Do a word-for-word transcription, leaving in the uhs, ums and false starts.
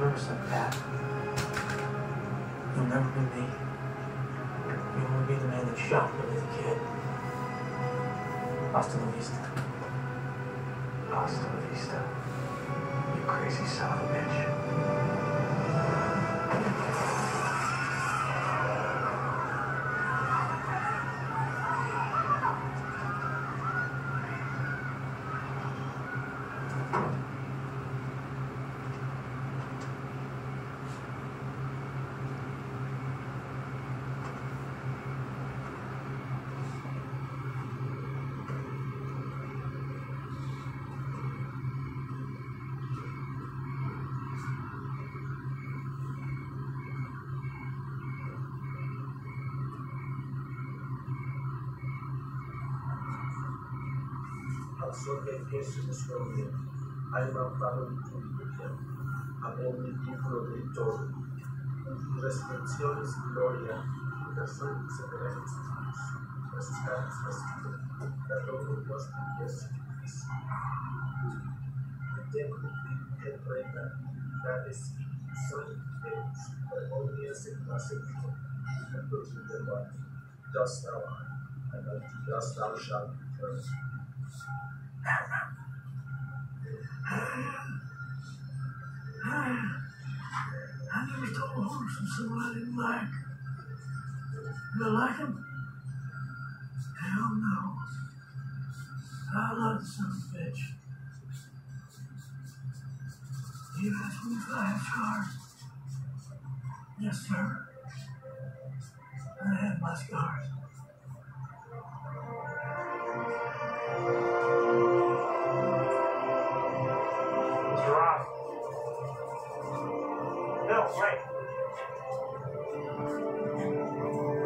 nervous like that. You'll never be me. You'll only be the man that shot me as a kid. Hasta la vista. Hasta la vista. You crazy son of a bitch. So que Jesús lo vio, hay matado en tu vida, amén mi título de todo, en resurrecciones y gloria, razón se veremos Dios, resucitados vestidos, la todo Dios de Jesucristo, el templo que reina, la Espíritu Santo de Dios, permanece en la sección, the person of the life, dost thou art, and unto dust thou shalt return. I never stole a horse from someone I didn't like. You don't like him? Hell no. I love the son of a bitch. You asked me if I have scars. Yes, sir. I have my scars. Rob. No, right.